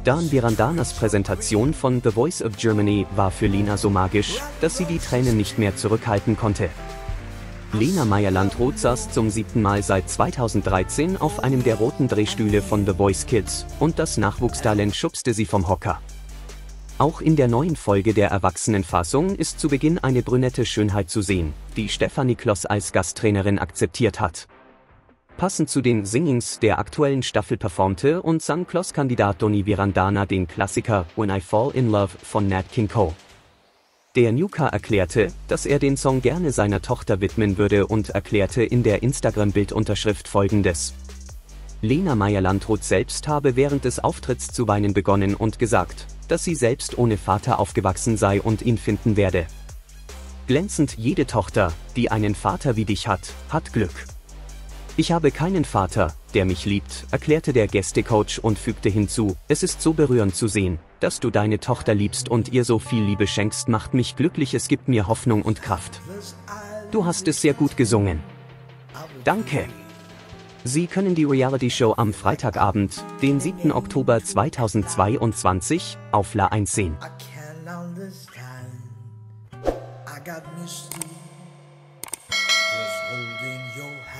Dan Birandanas Präsentation von The Voice of Germany war für Lena so magisch, dass sie die Tränen nicht mehr zurückhalten konnte. Lena Meyer-Landrut saß zum 7. Mal seit 2013 auf einem der roten Drehstühle von The Voice Kids und das Nachwuchstalent schubste sie vom Hocker. Auch in der neuen Folge der Erwachsenenfassung ist zu Beginn eine brünette Schönheit zu sehen, die Stefanie Kloss als Gasttrainerin akzeptiert hat. Passend zu den Singings der aktuellen Staffel performte und sang Kloss-Kandidat Doni Birandana den Klassiker When I Fall in Love von Nat King Cole. Der Newcomer erklärte, dass er den Song gerne seiner Tochter widmen würde und erklärte in der Instagram-Bildunterschrift Folgendes: Lena Meyer-Landrut selbst habe während des Auftritts zu weinen begonnen und gesagt, dass sie selbst ohne Vater aufgewachsen sei und ihn finden werde. Glänzend: Jede Tochter, die einen Vater wie dich hat, hat Glück. Ich habe keinen Vater, der mich liebt, erklärte der Gästecoach und fügte hinzu: Es ist so berührend zu sehen, dass du deine Tochter liebst und ihr so viel Liebe schenkst, macht mich glücklich, es gibt mir Hoffnung und Kraft. Du hast es sehr gut gesungen. Danke. Sie können die Reality-Show am Freitagabend, den 7. Oktober 2022, auf La1 sehen. I got misty, just holding your hand.